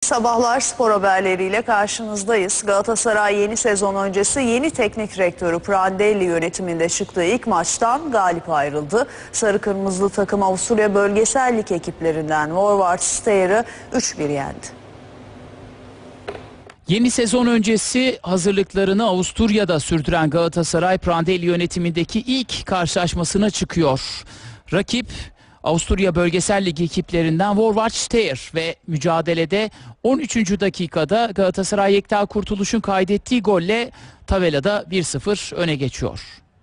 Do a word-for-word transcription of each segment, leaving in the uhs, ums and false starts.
Sabahlar spor haberleriyle karşınızdayız. Galatasaray yeni sezon öncesi yeni teknik direktörü Prandelli yönetiminde çıktığı ilk maçtan galip ayrıldı. Sarı Kırmızılı takım Avusturya Bölgesel Lig ekiplerinden Vorwart Steyer'ı üç bir yendi. Yeni sezon öncesi hazırlıklarını Avusturya'da sürdüren Galatasaray Prandelli yönetimindeki ilk karşılaşmasına çıkıyor. Rakip Avusturya Bölgesel Lig ekiplerinden Vorwart Steyr ve mücadelede on üçüncü dakikada Galatasaray Yekta Kurtuluş'un kaydettiği golle tabelada bir sıfır öne geçiyor.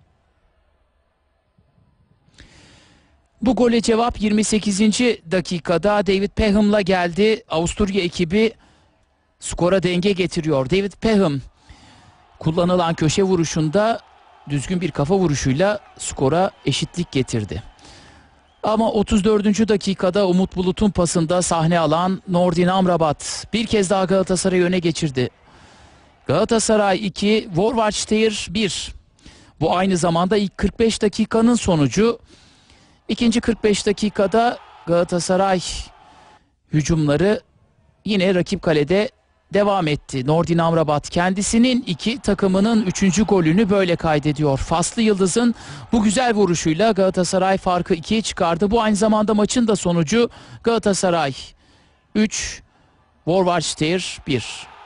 Bu gole cevap yirmi sekizinci dakikada David Pehm'la geldi. Avusturya ekibi skora denge getiriyor. David Pehm kullanılan köşe vuruşunda düzgün bir kafa vuruşuyla skora eşitlik getirdi. Ama otuz dördüncü dakikada Umut Bulut'un pasında sahne alan Nordin Amrabat bir kez daha Galatasaray'ı öne geçirdi. Galatasaray iki, Vorwart Steyr bir. Bu aynı zamanda ilk kırk beş dakikanın sonucu. İkinci kırk beş dakikada Galatasaray hücumları yine rakip kalede devam etti. Nordin Amrabat kendisinin iki, takımının üçüncü golünü böyle kaydediyor. Faslı Yıldız'ın bu güzel vuruşuyla Galatasaray farkı ikiye çıkardı. Bu aynı zamanda maçın da sonucu. Galatasaray üç, Vorwart Steyr bir.